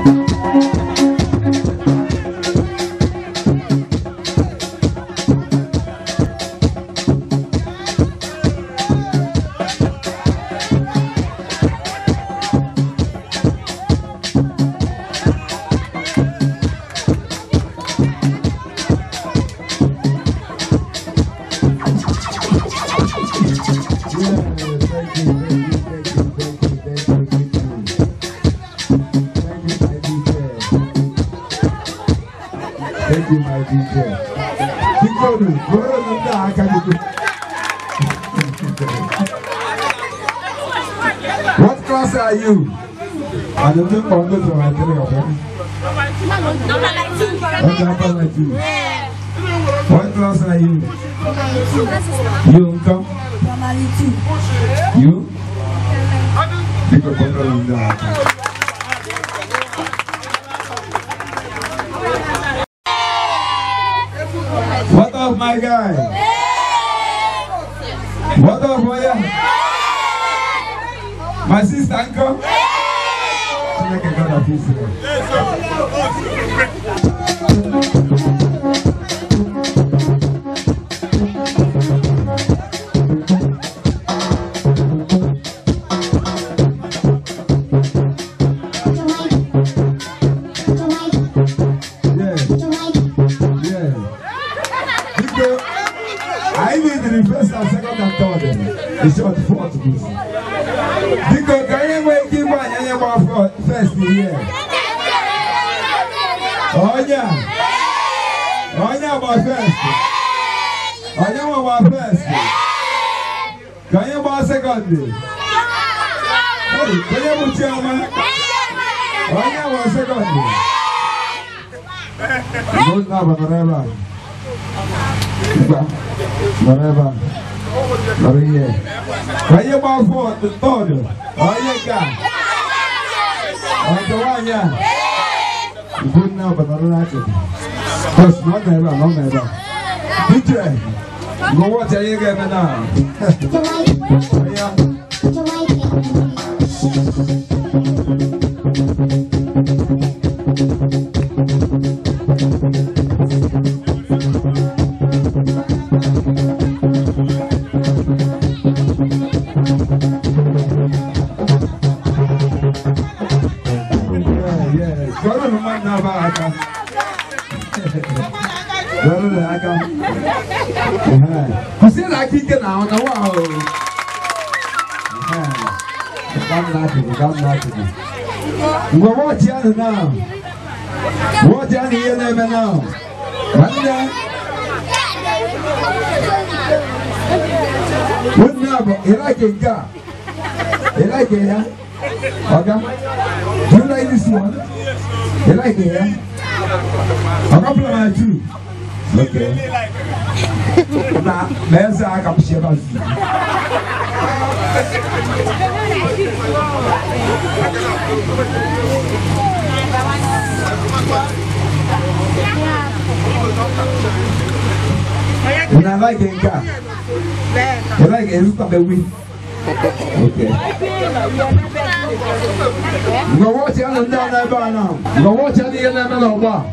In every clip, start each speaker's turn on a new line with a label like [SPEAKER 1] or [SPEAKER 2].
[SPEAKER 1] Thank you, my DJ. What class are you? I don't know what to my What class are you? You come? You? Because control that. What up, my guy? What up, boy? My sister, uncle? She make a god of peace. I need the first and second and third. It's short fourth. Because can you make him one first here? Oh yeah. Oh yeah, my first. Oh yeah, my first. Can you buy second? Can you put your man? Oh yeah, my second. Don't have another. Whatever. Maria. Why you about for the third? Oh, you got. Oh, the one, yeah. You couldn't know, but I don't like it. Because not never. DJ, go watch you get me now. You see like he can now, wow. I'm laughing. Go watch you now. Watch you here now. What now? You like it, car? You like it, yeah? Okay. Do you like this one? You like it, yeah? I'm going to play too. Okay. Now, there's a cup of shivers. And I like it, car. You like it, look at the wind. Okay. Go watch it on down there now. Go watch it in the middle bar.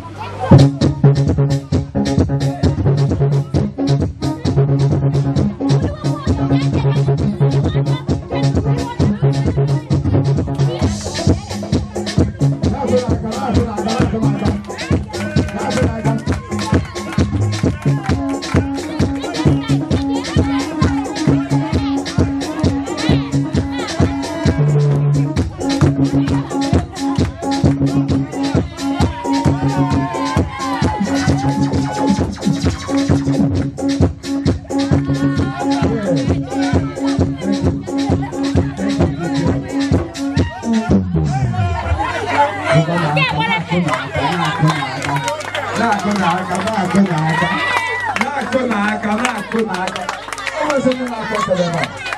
[SPEAKER 1] Not